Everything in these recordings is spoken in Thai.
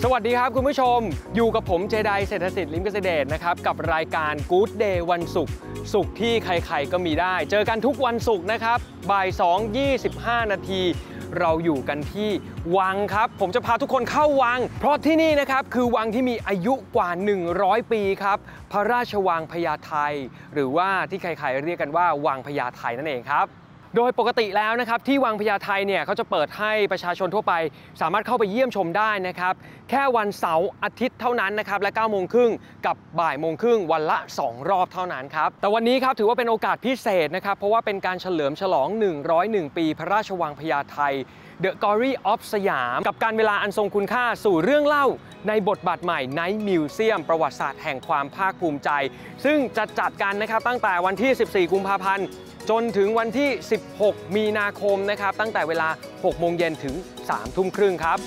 สวัสดีครับคุณผู้ชมอยู่กับผมเจไดเศรษฐศิษย์ลิ้มเกษตรนะครับกับรายการ Good Day วันศุกร์ศุกร์ที่ใครๆก็มีได้เจอกันทุกวันศุกร์นะครับบ่าย 2:25 นาทีเราอยู่กันที่วังครับผมจะพาทุกคนเข้าวังเพราะที่นี่นะครับคือวังที่มีอายุกว่า100 ปีครับพระราชวังพญาไทหรือว่าที่ใครๆเรียกกันว่าวังพญาไทนั่นเองครับโดยปกติแล้วนะครับที่วังพญาไทเนี่ยเขาจะเปิดให้ประชาชนทั่วไปสามารถเข้าไปเยี่ยมชมได้นะครับแค่วันเสาร์อาทิตย์เท่านั้นนะครับและ 9:30 กับบ่าย 1:30 วันละ 2 รอบเท่านั้นครับแต่วันนี้ครับถือว่าเป็นโอกาสพิเศษนะครับเพราะว่าเป็นการเฉลิมฉลอง101 ปีพระราชวังพญาไท The Glory of สยามกับการเวลาอันทรงคุณค่าสู่เรื่องเล่าในบทบาทใหม่ Night Museum ประวัติศาสตร์แห่งความภาคภูมิใจซึ่งจะจัดกันนะครับตั้งแต่วันที่ 14 กุมภาพันธ์จนถึงวันที่ 16 มีนาคมนะครับตั้งแต่เวลา 6 โมงเย็นถึง 3 ทุ่มครึ่งครับ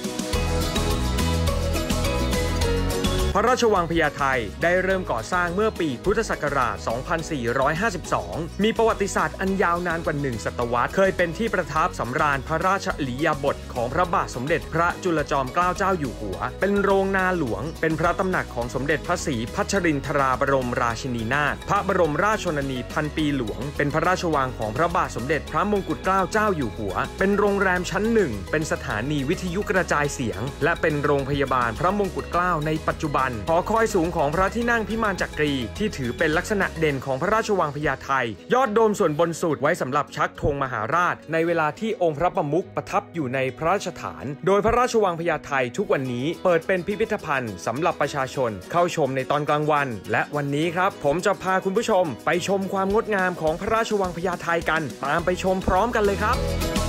พระราชวังพญาไทได้เริ่มก่อสร้างเมื่อปีพุทธศักราช 2452 มีประวัติศาสตร์อันยาวนานกว่า1 ศตวรรษเคยเป็นที่ประทับสำราญพระราชอิริยาบถของพระบาทสมเด็จพระจุลจอมเกล้าเจ้าอยู่หัวเป็นโรงนาหลวงเป็นพระตำหนักของสมเด็จพระศรีพัชรินทราบรมราชินีนาถพระบรมราชชนนีพันปีหลวงเป็นพระราชวังของพระบาทสมเด็จพระมงกุฎเกล้าเจ้าอยู่หัวเป็นโรงแรมชั้นหนึ่งเป็นสถานีวิทยุกระจายเสียงและเป็นโรงพยาบาลพระมงกุฎเกล้าในปัจจุบันหอคอยสูงของพระที่นั่งพิมานจักรีที่ถือเป็นลักษณะเด่นของพระราชวังพญาไทยอดโดมส่วนบนสุดไว้สำหรับชักธงมหาราชในเวลาที่องค์พระประมุขประทับอยู่ในพระราชฐานโดยพระราชวังพญาไททุกวันนี้เปิดเป็นพิพิธภัณฑ์สำหรับประชาชนเข้าชมในตอนกลางวันและวันนี้ครับผมจะพาคุณผู้ชมไปชมความงดงามของพระราชวังพญาไทกันตามไปชมพร้อมกันเลยครับ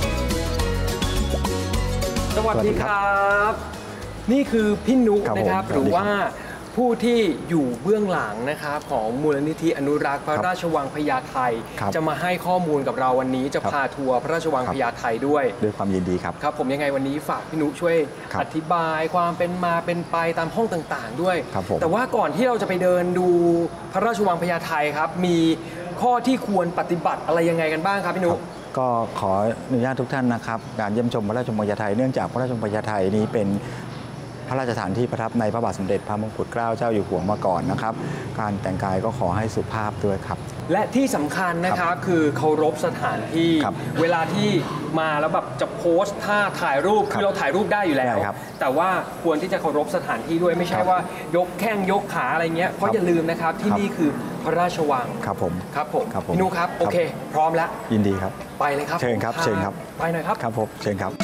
สวัสดีครับนี่คือพี่นุนะครับหรือว่าผู้ที่อยู่เบื้องหลังนะครับของมูลนิธิอนุรักษ์พระราชวังพญาไทจะมาให้ข้อมูลกับเราวันนี้จะพาทัวร์พระราชวังพญาไทด้วยความยินดีครับครับผมยังไงวันนี้ฝากพี่นุช่วยอธิบายความเป็นมาเป็นไปตามห้องต่างๆด้วยแต่ว่าก่อนที่เราจะไปเดินดูพระราชวังพญาไทครับมีข้อที่ควรปฏิบัติอะไรยังไงกันบ้างครับพี่นุก็ขออนุญาตทุกท่านนะครับการเยี่ยมชมพระราชวังพญาไทเนื่องจากพระราชวังพญาไทนี้เป็นพระราชฐานที่ประทับในพระบาทสมเด็จพระมงกุฎเกล้าเจ้าอยู่หัวมาก่อนนะครับการแต่งกายก็ขอให้สุภาพด้วยครับและที่สำคัญนะครับคือเคารพสถานที่เวลาที่มาแล้วแบบจะโพสต์ท่าถ่ายรูปคือเราถ่ายรูปได้อยู่แล้วแต่ว่าควรที่จะเคารพสถานที่ด้วยไม่ใช่ว่ายกแข้งยกขาอะไรเงี้ยเพราะอย่าลืมนะครับที่นี่คือพระราชวังครับผมพี่นุครับโอเคพร้อมแล้วยินดีครับไปเลยครับเชิญครับไปหน่อยครับครับผมเชิญครับ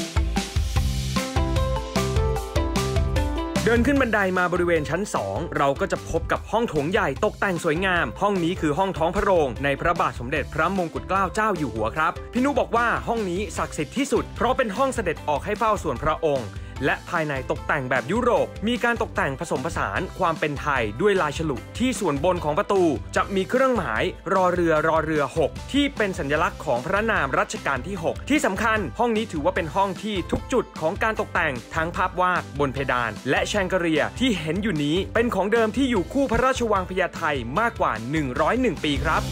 เดินขึ้นบันไดมาบริเวณชั้น 2เราก็จะพบกับห้องโถงใหญ่ตกแต่งสวยงามห้องนี้คือห้องท้องพระโรงในพระบาทสมเด็จพระมงกุฎเกล้าเจ้าอยู่หัวครับพี่นุบอกว่าห้องนี้ศักดิ์สิทธิ์ที่สุดเพราะเป็นห้องเสด็จออกให้เฝ้าส่วนพระองค์และภายในตกแต่งแบบยุโรปมีการตกแต่งผสมผสานความเป็นไทยด้วยลายฉลุที่ส่วนบนของประตูจะมีเครื่องหมายรอเรือ6ที่เป็นสัญลักษณ์ของพระนามรัชกาลที่6ที่สำคัญห้องนี้ถือว่าเป็นห้องที่ทุกจุดของการตกแต่งทั้งภาพวาดบนเพดานและแชงเกลียที่เห็นอยู่นี้เป็นของเดิมที่อยู่คู่พระราชวังพญาไทมากกว่า101 ปีครับ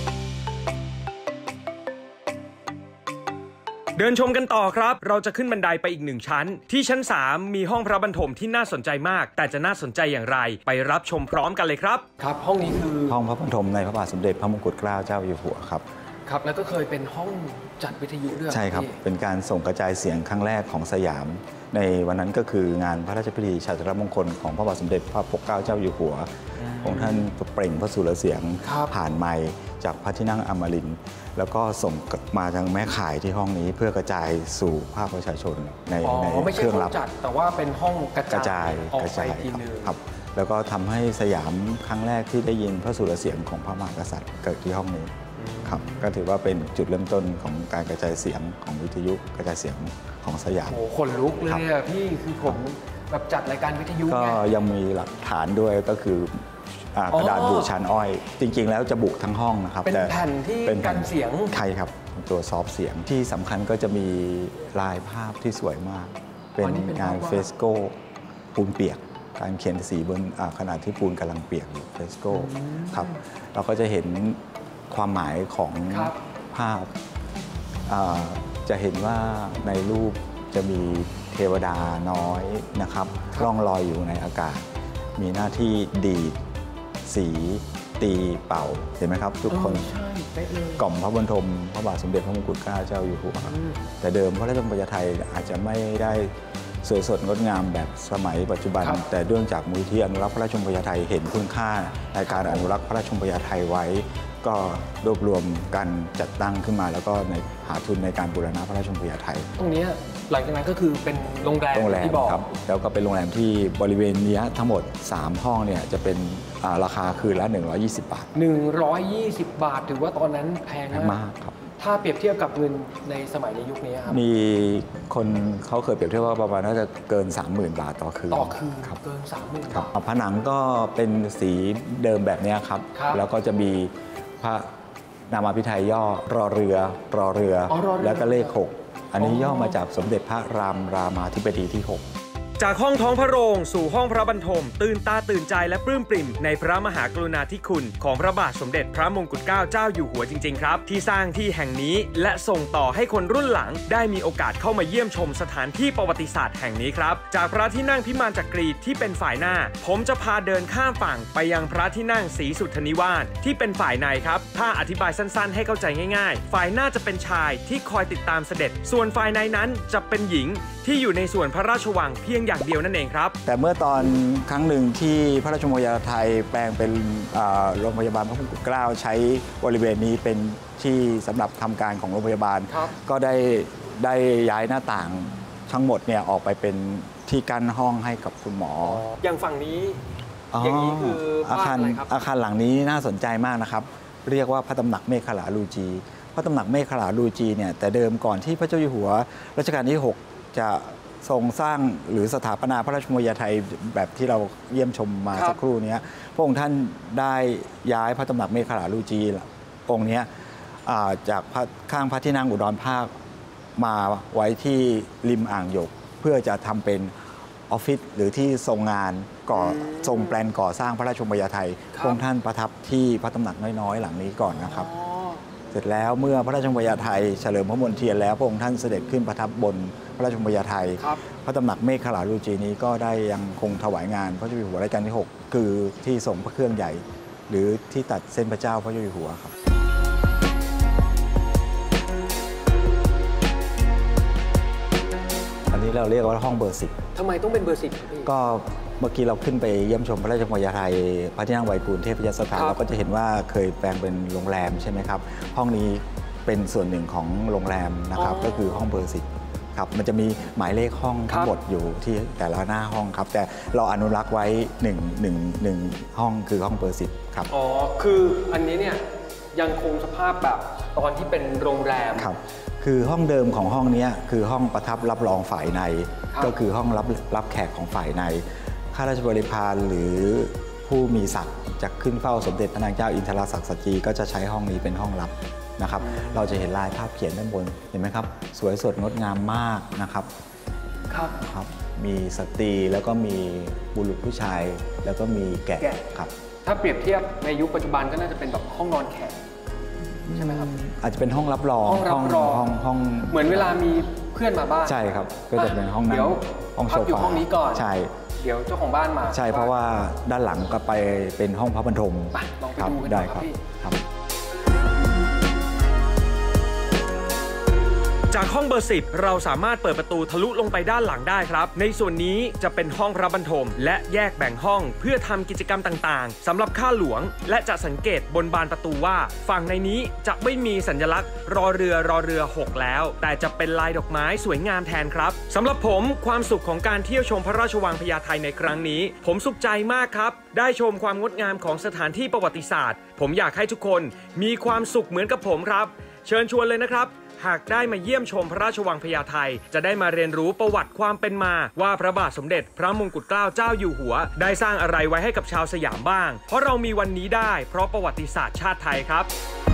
เดินชมกันต่อครับเราจะขึ้นบันไดไปอีก1 ชั้นที่ชั้น 3มีห้องพระบรรทมที่น่าสนใจมากแต่จะน่าสนใจอย่างไรไปรับชมพร้อมกันเลยครับครับห้องนี้คือห้องพระบรรทมในพระบาทสมเด็จพระมงกุฎเกล้าเจ้าอยู่หัวครับครับแล้วก็เคยเป็นห้องจัดวิทยุด้วยใช่ครับเป็นการส่งกระจายเสียงครั้งแรกของสยามในวันนั้นก็คืองานพระราชพิธีฉลองมงคลของพระบาทสมเด็จพระปกเกล้าเจ้าอยู่หัวองค์ท่านเปล่งพระสุรเสียงผ่านไมค์จากพระที่นั่งอมรินทร์แล้วก็ส่งมาทางแม่ข่ายที่ห้องนี้เพื่อกระจายสู่ภาคประชาชนในเครื่องรับจัดแต่ว่าเป็นห้องกระจายครับแล้วก็ทำให้สยามครั้งแรกที่ได้ยินพระสุรเสียงของพระมหากษัตริย์เกิดที่ห้องนี้ครับก็ถือว่าเป็นจุดเริ่มต้นของการกระจายเสียงของวิทยุกระจายเสียงของสยามโอ้คนลุกเลยอะพี่คือผมแบบจัดรายการวิทยุก็ยังมีหลักฐานด้วยก็คือกระดาษบุชั้นอ้อยจริงๆแล้วจะบุทั้งห้องนะครับเป็นแผ่นที่กันเสียงไทยครับตัวซอฟต์เสียงที่สำคัญก็จะมีลายภาพที่สวยมากเป็นงานเฟสโก้ปูนเปียกการเขียนสีบนขณะที่ปูนกำลังเปียกอยู่เฟสโก้ครับเราก็จะเห็นความหมายของภาพจะเห็นว่าในรูปจะมีเทวดาน้อยนะครับร่องลอยอยู่ในอากาศ มีหน้าที่ดีดสีตีเป่าเห็นไหมครับทุกคนกล่อมพระบรรทมพระบาทสมเด็จพระมงกุฎเกล้าเจ้าอยู่หัวแต่เดิมพระราชวังพญาไทอาจจะไม่ได้สวยสดงดงามแบบสมัยปัจจุบันแต่เนื่องจากมูลที่อนุรักษ์พระราชวังพญาไทเห็นคุณค่าในการอนุรักษ์พระราชวังพญาไทไว้ก็รวบรวมกันจัดตั้งขึ้นมาแล้วก็ในหาทุนในการบูรณะพระราชวังพญาไทตรงนี้หลังจากนั้นก็คือเป็นโรงแรมที่บอกครับแล้วก็เป็นโรงแรมที่บริเวณนี้ทั้งหมด3ห้องเนี่ยจะเป็นราคาคืนละ120 บาท 120 บาทถือว่าตอนนั้นแพงมากครับถ้าเปรียบเทียบกับเงินในสมัยในยุคนี้ครับมีคนเขาเคยเปรียบเทียบว่าประมาณน่าจะเกิน 30,000 บาทต่อคืนครับเกิน 30,000 ครับผนังก็เป็นสีเดิมแบบนี้ครับแล้วก็จะมีพระนามาภิไธยย่อรอเรือแล้วก็เลข 6อันนี้ย่อมาจากสมเด็จพระรามาธิบดีที่ 6 จากห้องท้องพระโรงสู่ห้องพระบรรทมตื่นตาตื่นใจและปลื้มปริ่มในพระมหากรุณาธิคุณของพระบาทสมเด็จพระมงกุฎเกล้าเจ้าอยู่หัวจริงๆครับที่สร้างที่แห่งนี้และส่งต่อให้คนรุ่นหลังได้มีโอกาสเข้ามาเยี่ยมชมสถานที่ประวัติศาสตร์แห่งนี้ครับจากพระที่นั่งพิมานจักรีที่เป็นฝ่ายหน้าผมจะพาเดินข้ามฝั่งไปยังพระที่นั่งศรีสุทธนิวาสที่เป็นฝ่ายในครับถ้าอธิบายสั้นๆให้เข้าใจง่ายๆฝ่ายหน้าจะเป็นชายที่คอยติดตามเสด็จส่วนฝ่ายในนั้นจะเป็นหญิงที่อยู่ในส่วนพระราชวังเพียงอย่างเดียวนั่นเองครับแต่เมื่อตอนครั้งหนึ่งที่พระราชวังพญาไทแปลงเป็นโรงพยาบาลพระมงกุฎเกล้าใช้บริเวณนี้เป็นที่สำหรับทำการของโรงพยาบาลก็ได้ย้ายหน้าต่างทั้งหมดเนี่ยออกไปเป็นที่กั้นห้องให้กับคุณหมออย่างฝั่งนี้อย่างนี้คืออาคารหลังนี้น่าสนใจมากนะครับเรียกว่าพระตำหนักเมฆขลาลูจีพระตำหนักเมฆขลาลูจีเนี่ยแต่เดิมก่อนที่พระเจ้าอยู่หัวรัชกาลที่ 6จะทรงสร้างหรือสถาปนาพระราชวังพญาไทแบบที่เราเยี่ยมชมมาสักครู่นี้พระองค์ท่านได้ย้ายพระตำหนักเมฆขลาลูจีองค์นี้จากข้างพระที่นั่งอุดรภาคมาไว้ที่ริมอ่างหยกเพื่อจะทำเป็นออฟฟิศหรือที่ทรงงานทรงแปลนก่อสร้างพระราชวังพญาไทพระองค์ท่านประทับที่พระตำหนักน้อยๆหลังนี้ก่อนนะครับเสร็จแล้วเมื่อพระราชวังพญาไทเฉลิมพระมณฑียนแล้วพระองค์ท่านเสด็จขึ้นประทับบนพระราชวังพญาไทพระตำหนักเมฆขลาลูจีนี้ก็ได้ยังคงถวายงานพระเจ้าอยู่หัวรัชกาลที่ 6คือที่ทรงพระเครื่องใหญ่หรือที่ตัดเส้นพระเจ้าพระเจ้าอยู่หัวครับอันนี้เราเรียกว่าห้องเบอร์ 10 ทำไมต้องเป็นเบอร์ 10 ก็เมื่อกี้เราขึ้นไปเยี่ยมชมพระราชวังพญาไทพระที่นั่งไวกูลเทพยสถานเราก็จะเห็นว่าเคยแปลงเป็นโรงแรมใช่ไหมครับห้องนี้เป็นส่วนหนึ่งของโรงแรมนะครับก็คือห้องเบอร์ 10ครับมันจะมีหมายเลขห้องทั้งหมดอยู่ที่แต่ละหน้าห้องครับแต่เราอนุรักษ์ไว้1ห้องคือห้องเบอร์ 10ครับอ๋อคืออันนี้เนี่ยยังคงสภาพแบบตอนที่เป็นโรงแรมครับคือห้องเดิมของห้องนี้คือห้องประทับรับรองฝ่ายในก็คือห้องรับแขกของฝ่ายในข้าราชบริพารหรือผู้มีศักดิ์จะขึ้นเฝ้าสมเด็จพระนางเจ้าอินทราศักดิ์สัจจีก็จะใช้ห้องนี้เป็นห้องลับนะครับเราจะเห็นลายภาพเขียนด้านบนเห็นไหมครับสวยสดงดงามมากนะครับครับมีสตรีแล้วก็มีบุรุษผู้ชายแล้วก็มีแกะครับถ้าเปรียบเทียบในยุคปัจจุบันก็น่าจะเป็นแบบห้องนอนแขกใช่ไหมครับอาจจะเป็นห้องรับรองห้องเหมือนเวลามีเพื่อนมาบ้านใช่ครับก็จะเป็นห้องนั้นห้องโซฟาอยู่ห้องนี้ก่อนใช่เดี๋ยวเจ้าของบ้านมาใช่เพราะว่าด้านหลังก็ไปเป็นห้องพระบรรทมลองไปดูกันได้ครับจากห้องเบอร์ 10เราสามารถเปิดประตูทะลุลงไปด้านหลังได้ครับในส่วนนี้จะเป็นห้องพระบรรทมและแยกแบ่งห้องเพื่อทำกิจกรรมต่างๆสำหรับข้าหลวงและจะสังเกตบนบานประตูว่าฝั่งในนี้จะไม่มีสัญลักษณ์รอเรือ 6แล้วแต่จะเป็นลายดอกไม้สวยงามแทนครับสำหรับผมความสุขของการเที่ยวชมพระราชวังพญาไทในครั้งนี้ผมสุขใจมากครับได้ชมความงดงามของสถานที่ประวัติศาสตร์ผมอยากให้ทุกคนมีความสุขเหมือนกับผมครับเชิญชวนเลยนะครับหากได้มาเยี่ยมชมพระราชวังพญาไทจะได้มาเรียนรู้ประวัติความเป็นมาว่าพระบาทสมเด็จพระมงกุฎเกล้าเจ้าอยู่หัวได้สร้างอะไรไว้ให้กับชาวสยามบ้างเพราะเรามีวันนี้ได้เพราะประวัติศาสตร์ชาติไทยครับ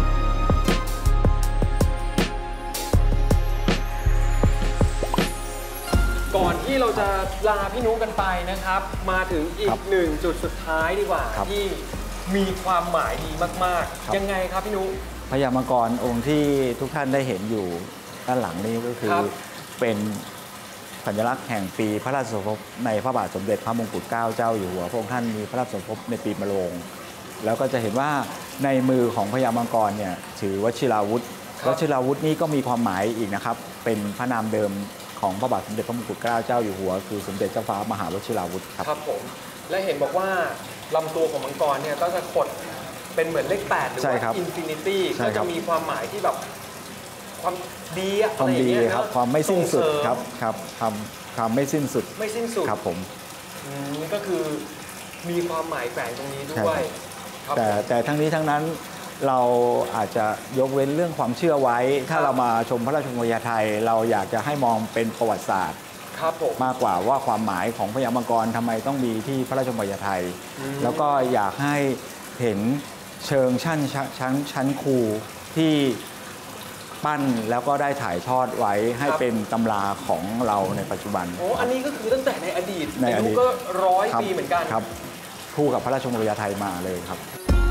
ก่อนที่เราจะลาพี่นุกันไปนะครับมาถึงอีก1จุดสุดท้ายดีกว่าที่มีความหมายดีมากๆยังไงครับพี่นุพญามังกรองค์ที่ทุกท่านได้เห็นอยู่ด้านหลังนี้ก็คือเป็นสัญลักษณ์แห่งปีพระราชสมภพในพระบาทสมเด็จพระมงกุฎเกล้าเจ้าอยู่หัวพระองค์ท่านมีพระราชสมภพในปีมะโรงแล้วก็จะเห็นว่าในมือของพญามังกรเนี่ยถือวชิราวุธวชิราวุธนี้ก็มีความหมายอีกนะครับเป็นพระนามเดิมของพระบาทสมเด็จพระมงกุฎเกล้าเจ้าอยู่หัวคือสมเด็จเจ้าฟ้ามหาวชิราวุธครับครับผมและเห็นบอกว่าลำตัวของมังกรเนี่ยก็จะขดเป็นเหมือนเลข8หรือว่าอินฟินิตี้ก็จะมีความหมายที่แบบความดีความดีครับความไม่สิ้นสุดครับความไม่สิ้นสุดครับผมก็คือมีความหมายแฝงตรงนี้ด้วยแต่ทั้งนี้ทั้งนั้นเราอาจจะยกเว้นเรื่องความเชื่อไว้ถ้าเรามาชมพระราชวงศ์พญาไทเราอยากจะให้มองเป็นประวัติศาสตร์มากกว่าว่าความหมายของพญามังกรทำไมต้องมีที่พระราชวงศ์พญาไทแล้วก็อยากให้เห็นเชิงชั้นครูที่ปั้นแล้วก็ได้ถ่ายทอดไว้ให้เป็นตำราของเราในปัจจุบันอันนี้ก็คือตั้งแต่ในอดีตอายุก็100 ปีเหมือนกันครับคู่กับพระราชวงศ์พญาไทมาเลยครับ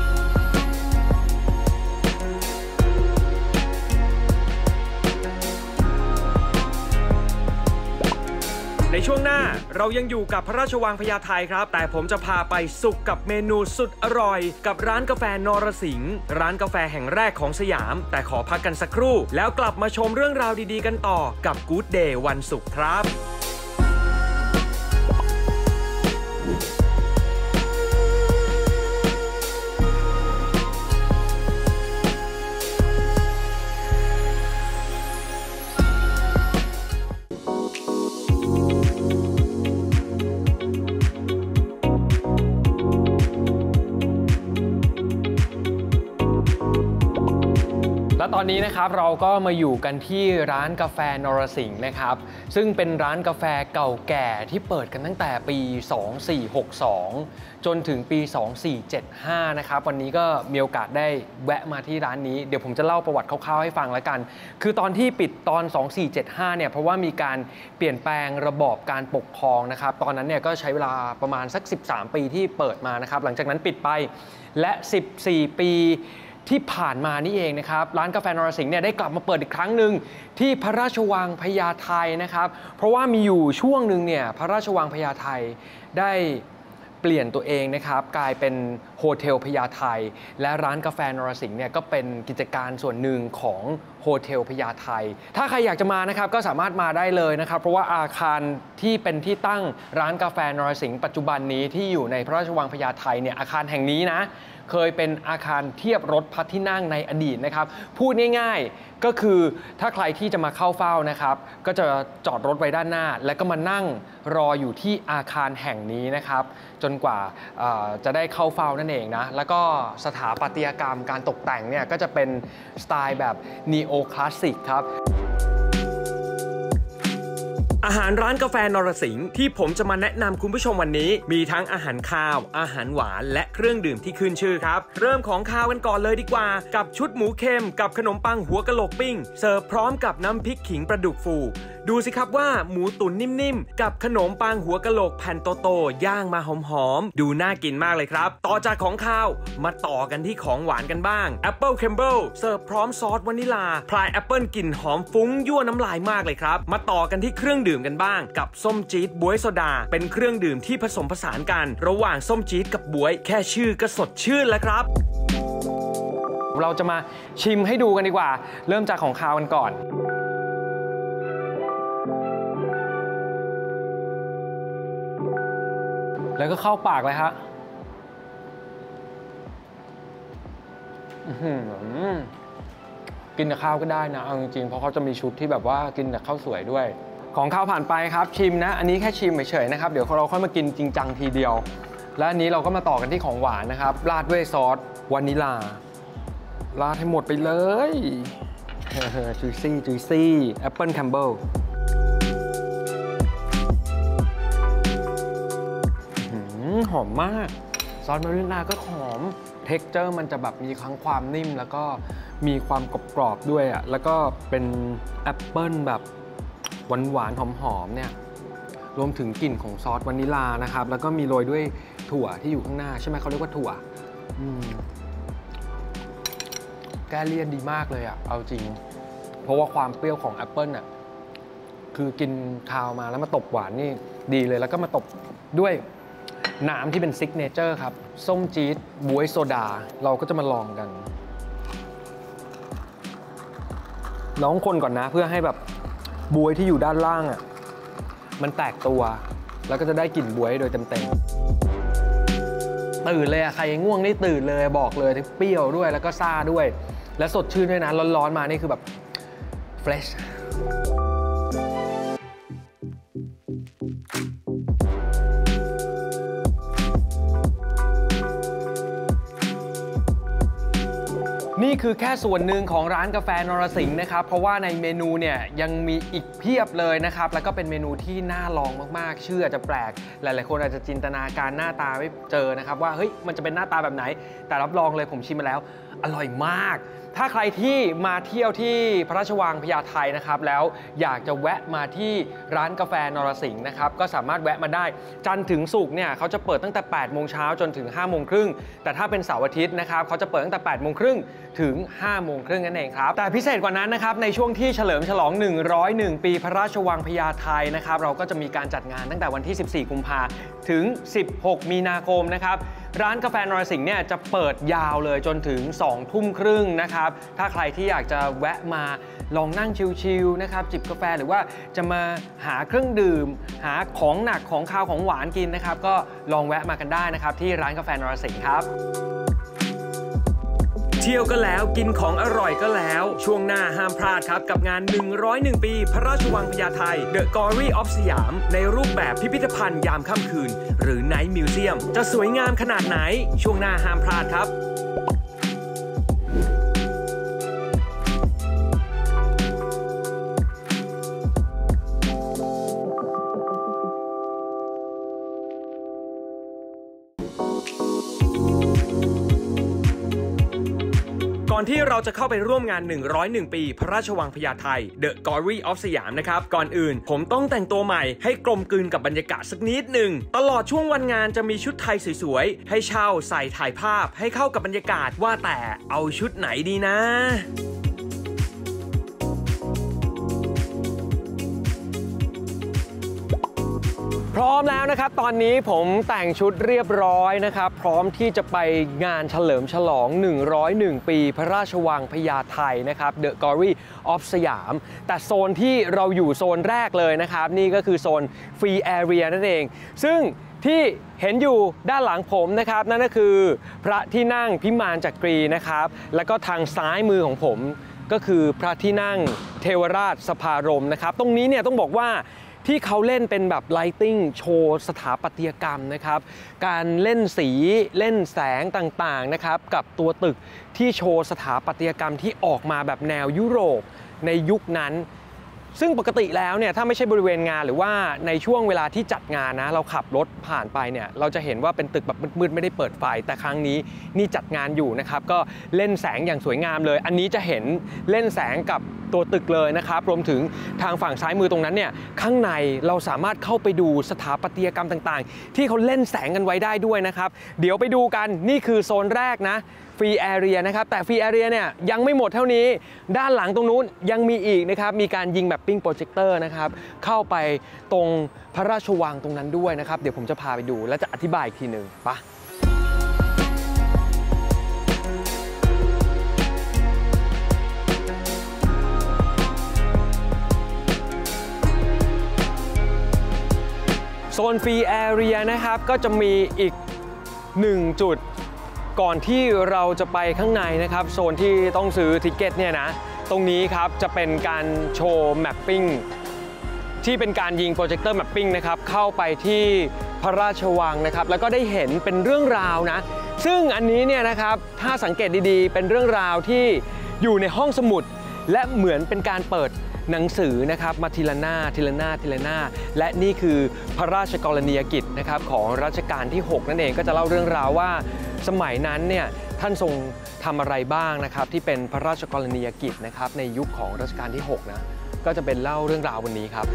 ในช่วงหน้าเรายังอยู่กับพระราชวังพญาไทครับแต่ผมจะพาไปสุขกับเมนูสุดอร่อยกับร้านกาแฟนรสิงห์ร้านกาแฟแห่งแรกของสยามแต่ขอพักกันสักครู่แล้วกลับมาชมเรื่องราวดีๆกันต่อกับ Good Day วันศุกร์ครับและตอนนี้นะครับเราก็มาอยู่กันที่ร้านกาแฟนรสิงห์นะครับซึ่งเป็นร้านกาแฟเก่าแก่ที่เปิดกันตั้งแต่ปี 2462 จนถึงปี 2475 นะครับวันนี้ก็มีโอกาสได้แวะมาที่ร้านนี้เดี๋ยวผมจะเล่าประวัติคร่าวๆให้ฟังแล้วกันคือตอนที่ปิดตอน 2475 เนี่ยเพราะว่ามีการเปลี่ยนแปลงระบอบการปกครองนะครับตอนนั้นเนี่ยก็ใช้เวลาประมาณสัก 13 ปีที่เปิดมานะครับหลังจากนั้นปิดไปและ 14 ปีที่ผ่านมานี่เองนะครับร้านกาแฟนรสิงห์เนี่ยได้กลับมาเปิดอีกครั้งหนึ่งที่พระราชวังพญาไทนะครับเพราะว่ามีอยู่ช่วงหนึ่งเนี่ยพระราชวังพญาไทได้เปลี่ยนตัวเองนะครับกลายเป็นโฮเทลพญาไทและร้านกาแฟนรสิงห์เนี่ยก็เป็นกิจการส่วนหนึ่งของโฮเทลพญาไทถ้าใครอยากจะมานะครับก็สามารถมาได้เลยนะครับเพราะว่าอาคารที่เป็นที่ตั้งร้านกาแฟนรสิงห์ปัจจุบันนี้ที่อยู่ในพระราชวังพญาไทเนี่ยอาคารแห่งนี้นะเคยเป็นอาคารเทียบรถพระที่นั่งในอดีตนะครับพูดง่ายๆก็คือถ้าใครที่จะมาเข้าเฝ้านะครับก็จะจอดรถไว้ด้านหน้าแล้วก็มานั่งรออยู่ที่อาคารแห่งนี้นะครับจนกว่าจะได้เข้าเฝ้านั่นเองนะแล้วก็สถาปัตยกรรมการตกแต่งเนี่ยก็จะเป็นสไตล์แบบนีโอคลาสสิกครับอาหารร้านกาแฟนรสิงห์ที่ผมจะมาแนะนำคุณผู้ชมวันนี้มีทั้งอาหารคาวอาหารหวานและเครื่องดื่มที่ขึ้นชื่อครับเริ่มของคาวกันก่อนเลยดีกว่ากับชุดหมูเค็มกับขนมปังหัวกะโหลกปิ้งเสิร์ฟพร้อมกับน้ำพริกขิงปลาดุกฟูดูสิครับว่าหมูตุ๋นนิ่มๆกับขนมปังหัวกะโหลกแผ่นโตๆย่างมาหอมๆดูน่ากินมากเลยครับต่อจากของคาวมาต่อกันที่ของหวานกันบ้างแอปเปิลเคมเบิลเสิร์ฟพร้อมซอสวานิลาพลายแอปเปิลกลิ่นหอมฟุ้งยั่วน้ำลายมากเลยครับมาต่อกันที่เครื่องดื่มกันบ้างกับส้มจี๊ดบ๊วยโซดาเป็นเครื่องดื่มที่ผสมผสานกันระหว่างส้มจี๊ดกับบ๊วยแค่ชื่อก็สดชื่นแล้วครับเราจะมาชิมให้ดูกันดีกว่าเริ่มจากของคาวกันก่อนแล้วก็เข้าปากเลยฮะกินกับข้าวก็ได้นะเอาจริงๆเพราะเขาจะมีชุดที่แบบว่ากินกับข้าวสวยด้วยของข้าวผ่านไปครับชิมนะอันนี้แค่ชิมเฉยๆนะครับเดี๋ยวเราค่อยมากินจริงจังทีเดียวและอันนี้เราก็มาต่อกันที่ของหวานนะครับราดด้วยซอสวานิลาราดให้หมดไปเลยจุยซี่แอปเปิลแคมเบิลหอมมากซอสวานิลาก็หอมเท็กเจอร์มันจะแบบมีทั้งความนิ่มแล้วก็มีความกรอบๆด้วยอ่ะแล้วก็เป็นแอปเปิลแบบหวานๆหอมๆเนี่ยรวมถึงกลิ่นของซอสวานิลานะครับแล้วก็มีโรยด้วยถั่วที่อยู่ข้างหน้าใช่ไหมเขาเรียกว่าถั่วแก้เลี่ยนดีมากเลยอ่ะเอาจริงเพราะว่าความเปรี้ยวของแอปเปิลอ่ะคือกินคาวมาแล้วมาตบหวานนี่ดีเลยแล้วก็มาตบด้วยน้ำที่เป็นซิกเนเจอร์ครับส้มจี๊ดบ๊วยโซดาเราก็จะมาลองกันลองคนก่อนนะเพื่อให้แบบบ๊วยที่อยู่ด้านล่างอ่ะมันแตกตัวแล้วก็จะได้กลิ่นบ๊วยโดยเต็มๆตื่นเลยอะใครง่วงนี่ตื่นเลยบอกเลยทั้งเปรี้ยวด้วยแล้วก็ซ่าด้วยและสดชื่นด้วยนะร้อนๆมานี่คือแบบเฟรชนี่คือแค่ส่วนหนึ่งของร้านกาแฟนรสิงห์นะครับเพราะว่าในเมนูเนี่ยยังมีอีกเพียบเลยนะครับแล้วก็เป็นเมนูที่น่าลองมากๆชื่ออาจจะแปลกหลายๆคนอาจจะจินตนาการหน้าตาไม่เจอนะครับว่าเฮ้ยมันจะเป็นหน้าตาแบบไหนแต่รับรองเลยผมชิมมาแล้วอร่อยมากถ้าใครที่มาเที่ยวที่พระราชวังพญาไทนะครับแล้วอยากจะแวะมาที่ร้านกาแฟนรสิงห์นะครับก็สามารถแวะมาได้จันทร์ถึงศุกร์เนี่ยเขาจะเปิดตั้งแต่8 โมงเช้าจนถึง5 โมงครึ่งแต่ถ้าเป็นเสาร์อาทิตย์นะครับเขาจะเปิดตั้งแต่8 โมงครึ่งถึง5 โมงครึ่งนั่นเองครับแต่พิเศษกว่านั้นนะครับในช่วงที่เฉลิมฉลอง101 ปีพระราชวังพญาไทนะครับเราก็จะมีการจัดงานตั้งแต่วันที่14 กุมภาพันธ์ถึง16 มีนาคมนะครับร้านกาแฟนรสิงห์เนี่ยจะเปิดยาวเลยจนถึง2 ทุ่มครึ่งนะครับถ้าใครที่อยากจะแวะมาลองนั่งชิลๆนะครับจิบกาแฟหรือว่าจะมาหาเครื่องดื่มหาของหนักของคาวของหวานกินนะครับก็ลองแวะมากันได้นะครับที่ร้านกาแฟนรสิงห์ครับเที่ยวก็แล้วกินของอร่อยก็แล้วช่วงหน้าห้ามพลาดครับกับงาน101 ปีพระราชวังพญาไท The Glory of สยามในรูปแบบพิพิธภัณฑ์ยามค่ำคืนหรือ Night Museum จะสวยงามขนาดไหนช่วงหน้าห้ามพลาดครับก่อนที่เราจะเข้าไปร่วมงาน101 ปีพระราชวังพญาไท The Glory of สยามนะครับก่อนอื่นผมต้องแต่งตัวใหม่ให้กลมกลืนกับบรรยากาศสักนิดหนึ่งตลอดช่วงวันงานจะมีชุดไทยสวยๆให้เช่าใส่ถ่ายภาพให้เข้ากับบรรยากาศว่าแต่เอาชุดไหนดีนะพร้อมแล้วนะครับตอนนี้ผมแต่งชุดเรียบร้อยนะครับพร้อมที่จะไปงานเฉลิมฉลอง101 ปีพระราชวังพญาไทนะครับ The Glory of สยามแต่โซนที่เราอยู่โซนแรกเลยนะครับนี่ก็คือโซน Free Area นั่นเองซึ่งที่เห็นอยู่ด้านหลังผมนะครับนั่นก็คือพระที่นั่งพิมานจักรีนะครับแล้วก็ทางซ้ายมือของผมก็คือพระที่นั่งเทวราชสภารมนะครับตรงนี้เนี่ยต้องบอกว่าที่เขาเล่นเป็นแบบไลติ้งโชว์สถาปัตยกรรมนะครับการเล่นสีเล่นแสงต่างๆนะครับกับตัวตึกที่โชว์สถาปัตยกรรมที่ออกมาแบบแนวยุโรปในยุคนั้นซึ่งปกติแล้วเนี่ยถ้าไม่ใช่บริเวณงานหรือว่าในช่วงเวลาที่จัดงานนะเราขับรถผ่านไปเนี่ยเราจะเห็นว่าเป็นตึกแบบมืดๆไม่ได้เปิดไฟแต่ครั้งนี้นี่จัดงานอยู่นะครับก็เล่นแสงอย่างสวยงามเลยอันนี้จะเห็นเล่นแสงกับตัวตึกเลยนะครับรวมถึงทางฝั่งซ้ายมือตรงนั้นเนี่ยข้างในเราสามารถเข้าไปดูสถาปัตยกรรมต่างๆที่เขาเล่นแสงกันไว้ได้ด้วยนะครับเดี๋ยวไปดูกันนี่คือโซนแรกนะฟรีแอเรียนะครับแต่ฟรีแอเรียเนี่ยยังไม่หมดเท่านี้ด้านหลังตรงนู้นยังมีอีกนะครับมีการยิงแบบปิ้งโปรเจคเตอร์นะครับเข้าไปตรงพระราชวังตรงนั้นด้วยนะครับเดี๋ยวผมจะพาไปดูและจะอธิบายอีกทีหนึ่งปะโซนฟรีแอเรียนะครับก็จะมีอีก1จุดก่อนที่เราจะไปข้างในนะครับโซนที่ต้องซื้อทิเก็ตเนี่ยนะตรงนี้ครับจะเป็นการโชว์แมปปิ้งที่เป็นการยิงโปรเจคเตอร์แมปปิ้งนะครับเข้าไปที่พระราชวังนะครับแล้วก็ได้เห็นเป็นเรื่องราวนะซึ่งอันนี้เนี่ยนะครับถ้าสังเกตดีๆเป็นเรื่องราวที่อยู่ในห้องสมุดและเหมือนเป็นการเปิดหนังสือนะครับมาทีละหน้าทีละหน้าทีละหน้าและนี่คือพระราชกรณียกิจนะครับของรัชกาลที่6นั่นเองก็จะเล่าเรื่องราวว่าสมัยนั้นเนี่ยท่านทรงทำอะไรบ้างนะครับที่เป็นพระราชกรณียกิจนะครับในยุคของรัชกาลที่6นะก็จะเป็นเล่าเรื่องราววันนี้ครับ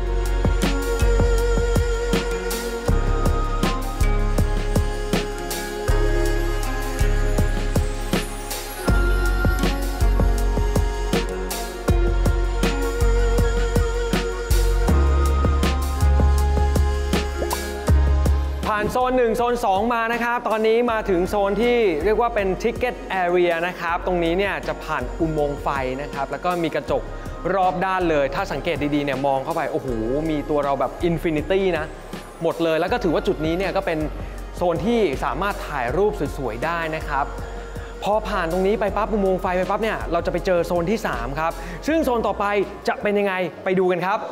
านโซน1โซน2มานะครับตอนนี้มาถึงโซนที่เรียกว่าเป็น Ticket Area นะครับตรงนี้เนี่ยจะผ่านอุโมงค์ไฟนะครับแล้วก็มีกระจกรอบด้านเลยถ้าสังเกตดีๆเนี่ยมองเข้าไปโอ้โหมีตัวเราแบบ Infinity นะหมดเลยแล้วก็ถือว่าจุดนี้เนี่ยก็เป็นโซนที่สามารถถ่ายรูปสวยๆได้นะครับพอผ่านตรงนี้ไปปั๊บอุโมงค์ไฟไปปั๊บเนี่ยเราจะไปเจอโซนที่3ครับซึ่งโซนต่อไปจะเป็นยังไงไปดูกันครับ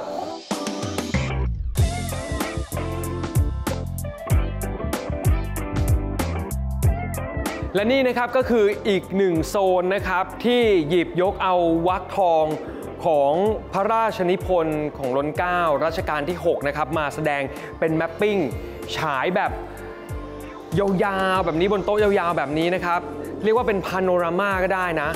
และนี่นะครับก็คืออีกหนึ่งโซนนะครับที่หยิบยกเอาวรรคทองของพระราชนิพนธ์ของรัชกาลรัชกาลที่6นะครับมาแสดงเป็นแมปปิ้งฉายแบบยาวๆแบบนี้บนโต๊ะยาวๆแบบนี้นะครับเรียกว่าเป็นพาโนรามาก็ได้นะ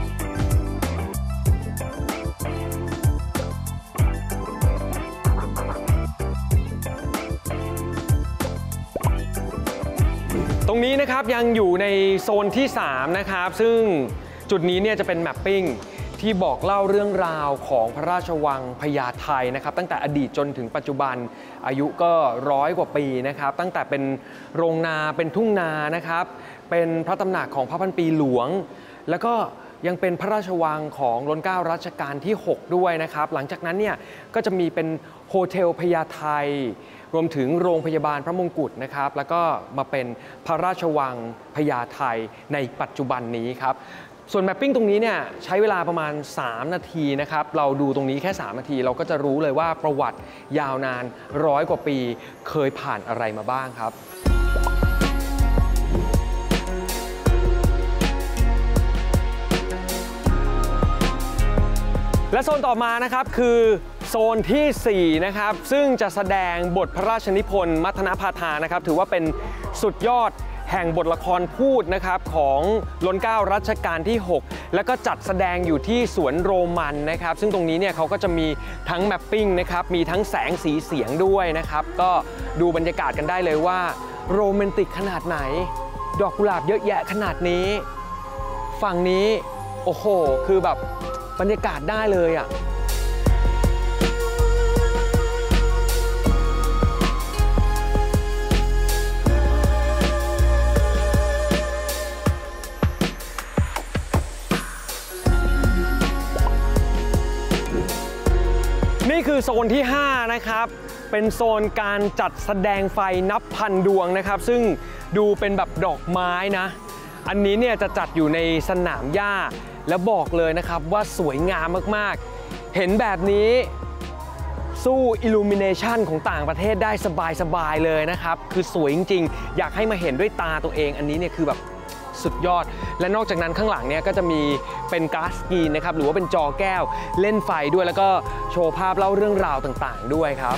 ตรงนี้นะครับยังอยู่ในโซนที่3นะครับซึ่งจุดนี้เนี่ยจะเป็นแมปปิ้งที่บอกเล่าเรื่องราวของพระราชวังพญาไทนะครับตั้งแต่อดีตจนถึงปัจจุบันอายุก็100 กว่าปีนะครับตั้งแต่เป็นโรงนาเป็นทุ่งนานะครับเป็นพระตำหนักของพระพันปีหลวงแล้วก็ยังเป็นพระราชวังของรัชกาลรัชกาลที่6ด้วยนะครับหลังจากนั้นเนี่ยก็จะมีเป็นโฮเทลพญาไทรวมถึงโรงพยาบาลพระมงกุฎนะครับแล้วก็มาเป็นพระราชวังพญาไทในปัจจุบันนี้ครับส่วนแมปปิ้งตรงนี้เนี่ยใช้เวลาประมาณ3 นาทีนะครับเราดูตรงนี้แค่3 นาทีเราก็จะรู้เลยว่าประวัติยาวนาน100 กว่าปีเคยผ่านอะไรมาบ้างครับและโซนต่อมานะครับคือโซนที่4นะครับซึ่งจะแสดงบทพระราชนิพนธ์มัทนภาทานะครับถือว่าเป็นสุดยอดแห่งบทละครพูดนะครับของรัชกาลรัชกาลที่6แล้วก็จัดแสดงอยู่ที่สวนโรมันนะครับซึ่งตรงนี้เนี่ยเขาก็จะมีทั้งแมปปิ้งนะครับมีทั้งแสงสีเสียงด้วยนะครับก็ดูบรรยากาศกันได้เลยว่าโรแมนติกขนาดไหนดอกกุหลาบเยอะแยะขนาดนี้ฝั่งนี้โอ้โหคือแบบบรรยากาศได้เลยอ่ะนี่คือโซนที่5นะครับเป็นโซนการจัดแสดงไฟนับพันดวงนะครับซึ่งดูเป็นแบบดอกไม้นะอันนี้เนี่ยจะจัดอยู่ในสนามหญ้าแล้วบอกเลยนะครับว่าสวยงามมากๆเห็นแบบนี้สู้ Illumination ของต่างประเทศได้สบายๆเลยนะครับคือสวยจริงๆอยากให้มาเห็นด้วยตาตัวเองอันนี้เนี่ยคือแบบสุดยอดและนอกจากนั้นข้างหลังเนี่ยก็จะมีเป็นก๊าซสกรีนนะครับหรือว่าเป็นจอแก้วเล่นไฟด้วยแล้วก็โชว์ภาพเล่าเรื่องราวต่างๆด้วยครับ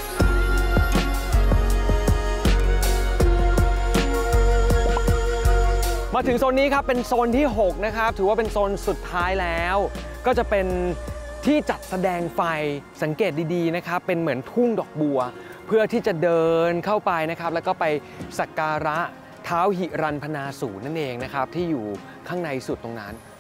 มาถึงโซนนี้ครับเป็นโซนที่6นะครับถือว่าเป็นโซนสุดท้ายแล้วก็จะเป็นที่จัดแสดงไฟสังเกตดีๆนะครับเป็นเหมือนทุ่งดอกบัวเพื่อที่จะเดินเข้าไปนะครับแล้วก็ไปสักการะท้าวหิรันพนาสูรนั่นเองนะครับที่อยู่ข้างในสุดตรงนั้นไป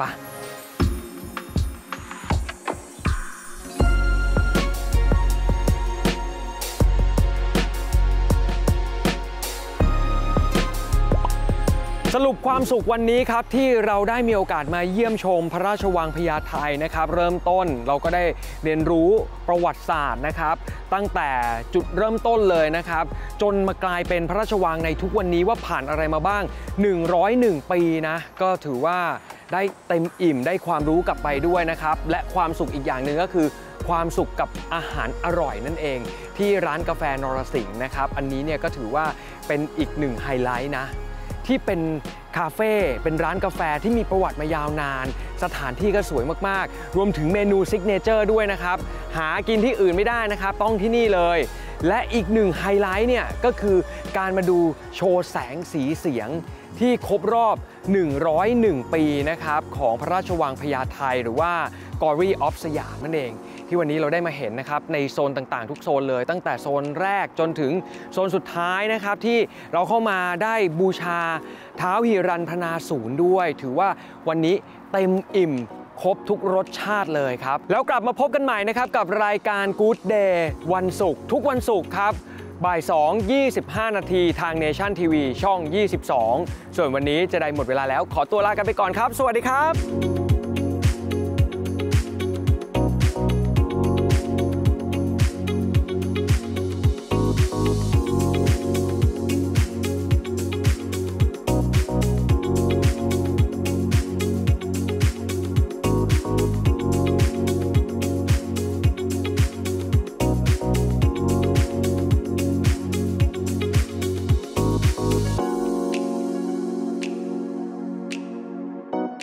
สรุปความสุขวันนี้ครับที่เราได้มีโอกาสมาเยี่ยมชมพระราชวังพญาไทนะครับเริ่มต้นเราก็ได้เรียนรู้ประวัติศาสตร์นะครับตั้งแต่จุดเริ่มต้นเลยนะครับจนมากลายเป็นพระราชวังในทุกวันนี้ว่าผ่านอะไรมาบ้าง101 ปีนะก็ถือว่าได้เต็มอิ่มได้ความรู้กลับไปด้วยนะครับและความสุขอีกอย่างหนึ่งก็คือความสุขกับอาหารอร่อยนั่นเองที่ร้านกาแฟนรสิงห์นะครับอันนี้เนี่ยก็ถือว่าเป็นอีก1ไฮไลท์นะที่เป็นคาเฟ่เป็นร้านกาแฟที่มีประวัติมายาวนานสถานที่ก็สวยมากๆรวมถึงเมนูซิกเนเจอร์ด้วยนะครับหากินที่อื่นไม่ได้นะครับต้องที่นี่เลยและอีก1ไฮไลท์เนี่ยก็คือการมาดูโชว์แสงสีเสียงที่ครบรอบ101 ปีนะครับของพระราชวังพญาไทหรือว่า Glory of สยามนั่นเองที่วันนี้เราได้มาเห็นนะครับในโซนต่างๆทุกโซนเลยตั้งแต่โซนแรกจนถึงโซนสุดท้ายนะครับที่เราเข้ามาได้บูชาท้าวหิรันพนาสูรด้วยถือว่าวันนี้เต็มอิ่มครบทุกรสชาติเลยครับแล้วกลับมาพบกันใหม่นะครับกับรายการ Good Day วันศุกร์ทุกวันศุกร์ครับบ่าย2 25 นาทีทาง Nation TV ช่อง 22 ส่วนวันนี้เจไดหมดเวลาแล้วขอตัวลากันไปก่อนครับสวัสดีครับ